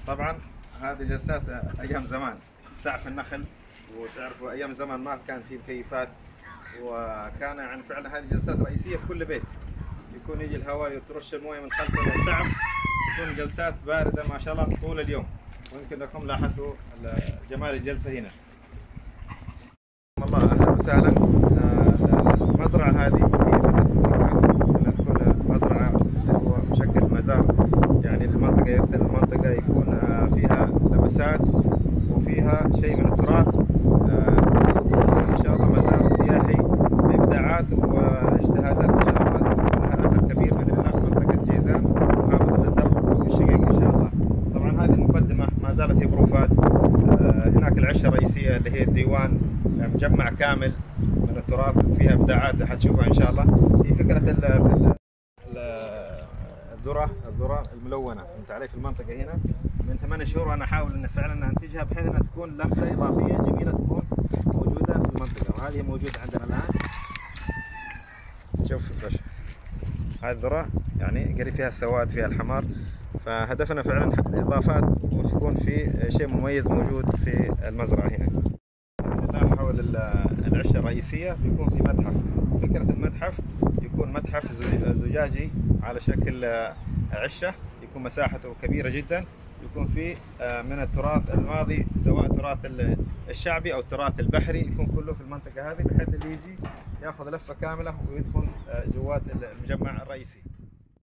طبعا هذه جلسات ايام زمان، سعف النخل. وتعرفوا ايام زمان ما كان في مكيفات، وكان يعني فعلا هذه جلسات رئيسيه في كل بيت. يكون يجي الهواء يترش المويه من خلف السعف، تكون جلسات بارده ما شاء الله طول اليوم. ويمكن لكم لاحظتوا جمال الجلسه هنا. والله اهلا وسهلا. المزرعه هذه هي بدات بفكره انها تكون مزرعه اللي هو بشكل مزار، يعني المنطقه يمثل المنطقه يكون فيها لمسات وفيها شيء من التراث. تكون ان شاء الله مزار سياحي بابداعات واجتهادات ان شاء الله تكون لها اثر كبير باذن الله في منطقه جيزان محافظه الدرب والشقيق ان شاء الله. طبعا هذه المقدمه ما زالت هي بروفات. هناك العشه الرئيسيه اللي هي الديوان، مجمع كامل من التراث فيها ابداعات حتشوفها ان شاء الله. هي فكره الذره الملونه انت عليه في المنطقه هنا من 8 شهور، وانا احاول ان فعلا انتجها بحيث انها تكون لمسه اضافيه جميله تكون موجوده في المنطقه، وهذه موجوده عندنا الان. شوف بس هذه الذره يعني قريب فيها السواد فيها الحمار، فهدفنا فعلا الاضافات وتكون في شيء مميز موجود في المزرعه هنا. حول العشه الرئيسيه بيكون في متحف. فكره المتحف يكون متحف زجاجي على شكل عشه، يكون مساحته كبيره جدا، يكون فيه من التراث الماضي سواء التراث الشعبي او التراث البحري، يكون كله في المنطقه هذه بحيث اللي يجي ياخذ لفه كامله ويدخل جوات المجمع الرئيسي.